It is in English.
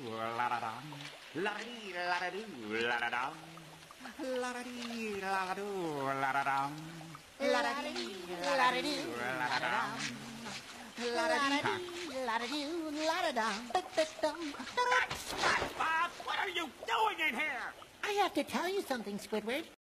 la-da-dum. La-da-dee, la-da-doo, la-da-dum. La-da-dee, la-da-doo, la-da-dum. La-da-dee, la-da-doo, la-da-dum. Bob, what are you doing in here? I have to tell you something, Squidward.